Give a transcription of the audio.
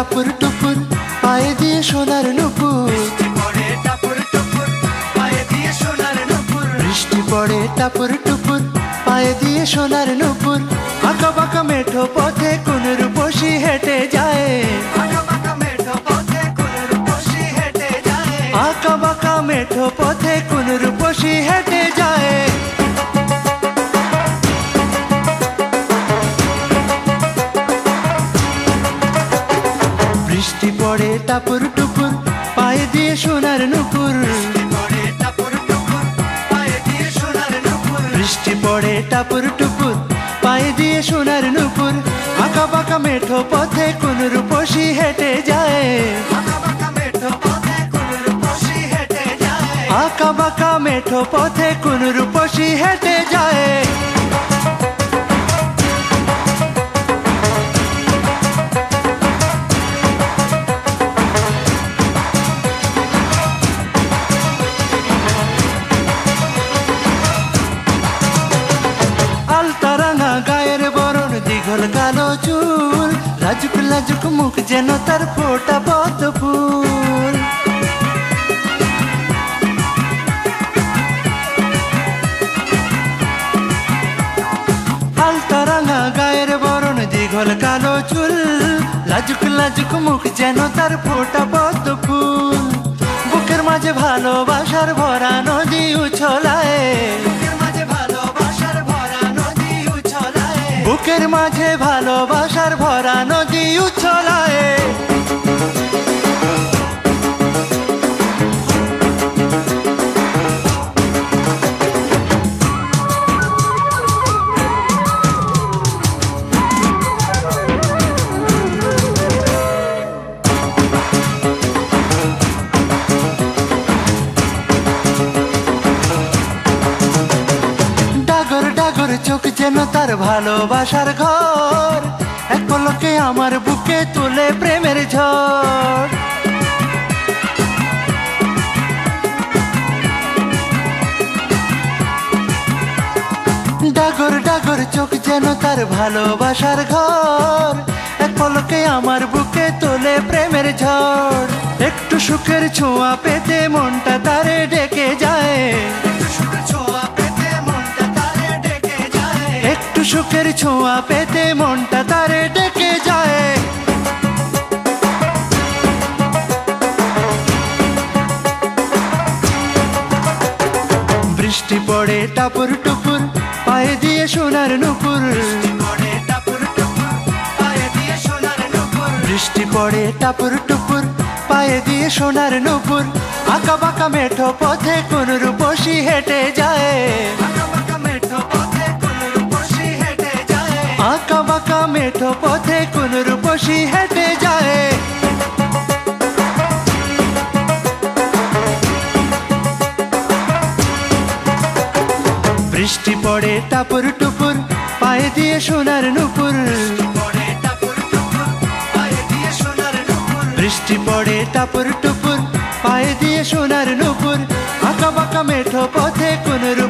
টাপুর টুপুর পায়ে দিয়ে সোনার নুপুর। বৃষ্টি পড়ে টাপুর টুপুর পায়ে দিয়ে সোনার নুপুর। আঁকা বাঁকা মেঠো পথে কোন রূপসী হেঁটে যায়। আঁকা বাঁকা মেঠো পথে কোন রূপসী হেঁটে যায়। বৃষ্টি পড়ে টাপুর টুপুর পায়ে দিয়ে সোনার নুপুর। বৃষ্টি পড়ে টাপুর টুপুর পায়ে দিয়ে সোনার নুপুর। আঁকা বাঁকা মেঠো পথে কোন রূপসী হেঁটে যায়। আঁকা বাঁকা মেঠো পথে কোন রূপসী হেঁটে যায়। আলতারাঙা গায়ের বরণ, দীঘল কালো চুল, লাজুক লাজুক মুখ যেন তার ফোটা পদ্ম ফুল। আলতারাঙা গায়ের বরণ, দীঘল কালো চুল, লাজুক লাজুক মুখ যেন তার ফোটা পদ্ম ফুল। বুকের মাঝে ভালোবাসার ভরা নদী উছলায়। বুকের মাঝে ভালোবাসার ভরা নদী উছলায়। ডাগর ডাগর চোখ যেন তার ভালোবাসার ঘর, এক পলকে আমার বুকে তুলে প্রেমের ঝড়। ডাগর ডাগর চোখ যেন তার ভালোবাসার ঘর, এক পলকে আমার বুকে তোলে প্রেমের ঝড়। একটু সুখের ছোঁয়া পেতে মনটা তারে ডেকে যায়। একটু সুখের ছোঁয়া পেতে মনটা তারে ডেকে যায়। বৃষ্টি পড়ে টাপুর টুপুর পায়ে দিয়ে সোনার নুপুর। বৃষ্টি পড়ে টাপুর টুপুর পায়ে দিয়ে সোনার নুপুর। আঁকা বাঁকা মেঠো পথে কোন রূপসী হেঁটে যায়। আঁকা বাঁকা মেঠো পথে কোন রূপসী হেঁটে যায়। বৃষ্টি পড়ে টাপুর টুপুর পায়ে দিয়ে সোনার নুপুর। বৃষ্টি পড়ে টাপুর টুপুর পায়ে দিয়ে সোনার নুপুর। আঁকা বাঁকা মেঠো পথে কোন